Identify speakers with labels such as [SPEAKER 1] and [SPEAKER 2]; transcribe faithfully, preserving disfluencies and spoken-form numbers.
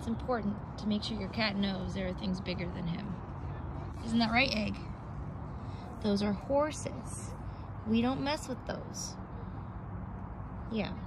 [SPEAKER 1] It's important to make sure your cat knows there are things bigger than him. Isn't that right, Egg? Those are horses. We don't mess with those. Yeah.